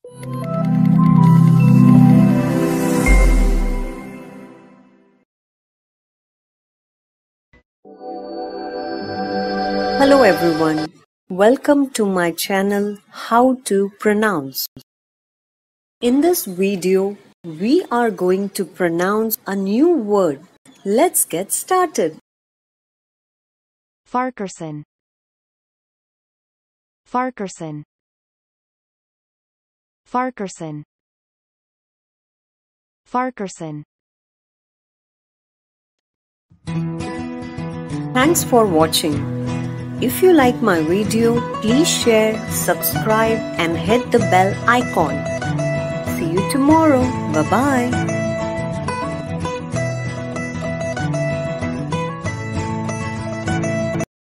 Hello everyone, welcome to my channel How to Pronounce. In this video, we are going to pronounce a new word. Let's get started. Farquharson. Farquharson. Farquharson. Farquharson. Thanks for watching. If you like my video, please share, subscribe and hit the bell icon. See you tomorrow. Bye-bye.